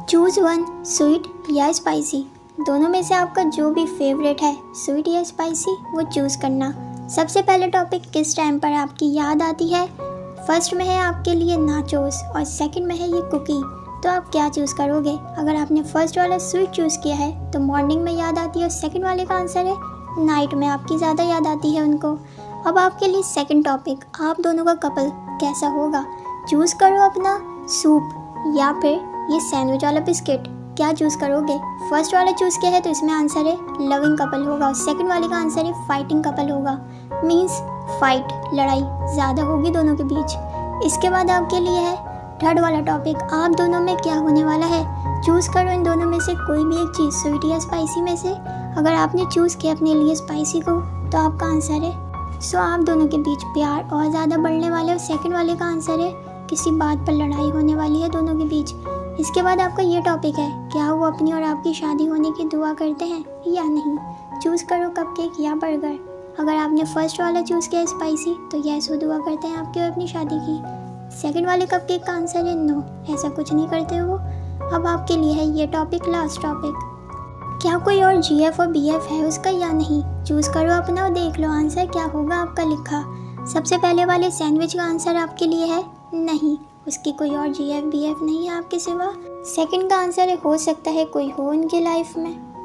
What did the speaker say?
Choose one, sweet या spicy. दोनों में से आपका जो भी फेवरेट है, स्वीट या स्पाइसी, वो चूज़ करना। सबसे पहले टॉपिक किस टाइम पर आपकी याद आती है। फर्स्ट में है आपके लिए नाचोस और सेकंड में है ये कुकी। तो आप क्या चूज़ करोगे? अगर आपने फर्स्ट वाला स्वीट चूज़ किया है तो मॉर्निंग में याद आती है, और सेकंड वाले का आंसर है नाइट में आपकी ज़्यादा याद आती है उनको। अब आपके लिए सेकंड टॉपिक, आप दोनों का कपल कैसा होगा। चूज़ करो अपना सूप या फिर ये सैंडविच वाला बिस्किट। क्या चूज़ करोगे? फर्स्ट वाला चूज़ किया है तो इसमें आंसर है लविंग कपल होगा, और सेकंड वाले का आंसर है फाइटिंग कपल होगा। मीन्स फाइट, लड़ाई ज़्यादा होगी दोनों के बीच। इसके बाद आपके लिए है थर्ड वाला टॉपिक, आप दोनों में क्या होने वाला है। चूज़ करो इन दोनों में से कोई भी एक चीज़, स्वीट या स्पाइसी में से। अगर आपने चूज़ किया अपने लिए स्पाइसी को तो आपका आंसर है सो आप दोनों के बीच प्यार और ज़्यादा बढ़ने वाले, और सेकंड वाले का आंसर है किसी बात पर लड़ाई होने वाली है दोनों के बीच। इसके बाद आपका ये टॉपिक है, क्या वो अपनी और आपकी शादी होने की दुआ करते हैं या नहीं। चूज़ करो कपकेक या बर्गर। अगर आपने फर्स्ट वाला चूज़ किया स्पाइसी तो यस, वो दुआ करते हैं आपकी और अपनी शादी की। सेकंड वाले कपकेक का आंसर है नो, ऐसा कुछ नहीं करते वो। अब आपके लिए है ये टॉपिक, लास्ट टॉपिक, क्या कोई और GF और BF है उसका या नहीं। चूज़ करो अपना और देख लो आंसर क्या होगा आपका लिखा। सबसे पहले वाले सैंडविच का आंसर आपके लिए है नहीं, उसकी कोई और GF BF नहीं है आपके सिवा। सेकंड का आंसर है हो सकता है कोई हो उनकी लाइफ में।